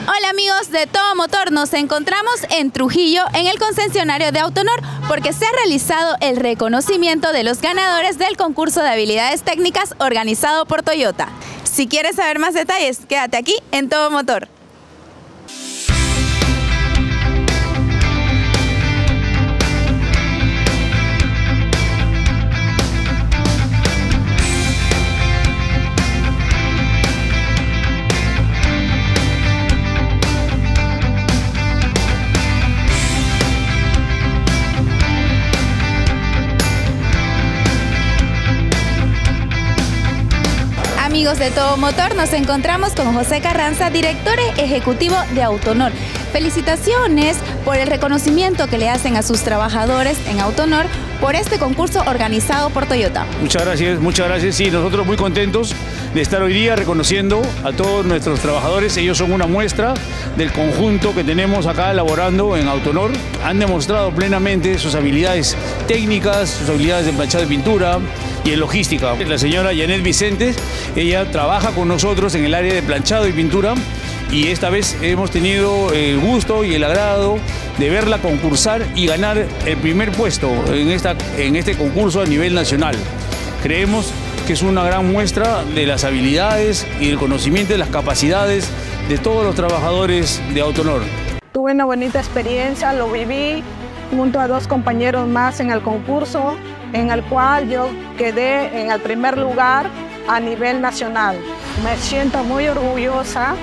Hola amigos de Todo Motor, nos encontramos en Trujillo en el concesionario de Autonor porque se ha realizado el reconocimiento de los ganadores del concurso de habilidades técnicas organizado por Toyota. Si quieres saber más detalles, quédate aquí en Todo Motor. Amigos de Todo Motor, nos encontramos con José Carranza, director ejecutivo de Autonor. Felicitaciones por el reconocimiento que le hacen a sus trabajadores en Autonor por este concurso organizado por Toyota. Muchas gracias. Sí, nosotros muy contentos de estar hoy día reconociendo a todos nuestros trabajadores. Ellos son una muestra del conjunto que tenemos acá elaborando en Autonor. Han demostrado plenamente sus habilidades técnicas, sus habilidades de planchado de pintura y en logística. La señora Janet Vicente, ella trabaja con nosotros en el área de planchado y pintura y esta vez hemos tenido el gusto y el agrado de verla concursar y ganar el primer puesto en este concurso a nivel nacional. Creemos que es una gran muestra de las habilidades y el conocimiento de las capacidades de todos los trabajadores de Autonor. Tuve una bonita experiencia, lo viví junto a dos compañeros más en el concurso, en el cual yo quedé en el primer lugar a nivel nacional. Me siento muy orgullosa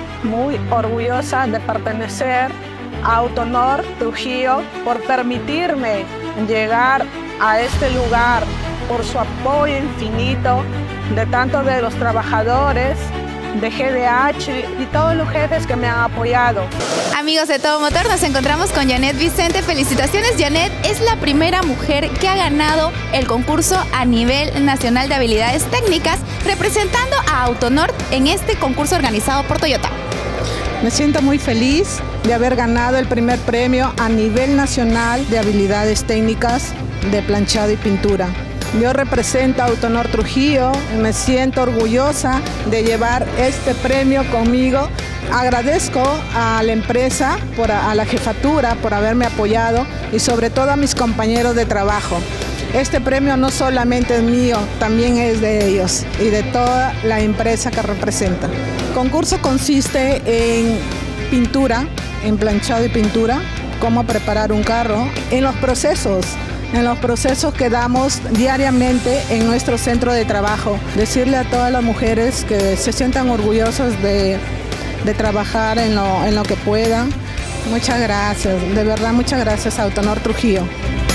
de pertenecer a Autonor Trujillo por permitirme llegar a este lugar, por su apoyo infinito de tanto de los trabajadores, de GDH y todos los jefes que me han apoyado. Amigos de Todo Motor, nos encontramos con Janet Vicente. Felicitaciones, Janet. Es la primera mujer que ha ganado el concurso a nivel nacional de habilidades técnicas representando a Autonor en este concurso organizado por Toyota. Me siento muy feliz de haber ganado el primer premio a nivel nacional de habilidades técnicas de planchado y pintura. Yo represento a Autonor Trujillo y me siento orgullosa de llevar este premio conmigo. Agradezco a la empresa, a la jefatura por haberme apoyado y sobre todo a mis compañeros de trabajo. Este premio no solamente es mío, también es de ellos y de toda la empresa que representa. El concurso consiste en pintura, en planchado y pintura, cómo preparar un carro, en los procesos que damos diariamente en nuestro centro de trabajo. Decirle a todas las mujeres que se sientan orgullosas de trabajar en lo que puedan. Muchas gracias, de verdad muchas gracias a Autonor Trujillo.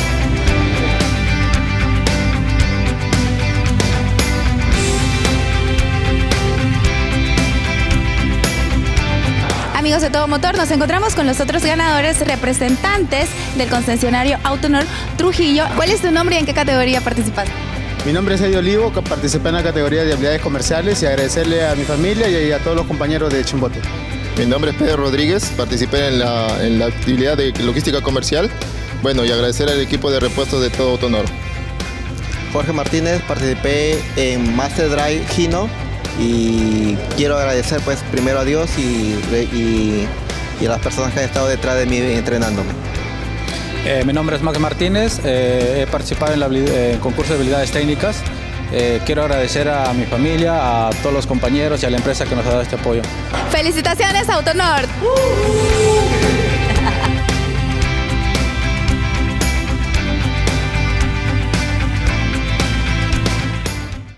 Amigos de Todo Motor, nos encontramos con los otros ganadores representantes del concesionario Autonor Trujillo. ¿Cuál es tu nombre y en qué categoría participas? Mi nombre es Eddie Olivo, que participé en la categoría de habilidades comerciales y agradecerle a mi familia y a todos los compañeros de Chimbote. Mi nombre es Pedro Rodríguez, participé en la actividad de logística comercial. Bueno, y agradecer al equipo de repuestos de Todo Autonor. Jorge Martínez, participé en Master Drive Gino. Y quiero agradecer pues primero a Dios y a las personas que han estado detrás de mí entrenándome. Mi nombre es Max Martínez, he participado en el concurso de habilidades técnicas. Quiero agradecer a mi familia, a todos los compañeros y a la empresa que nos ha dado este apoyo. ¡Felicitaciones, Autonor!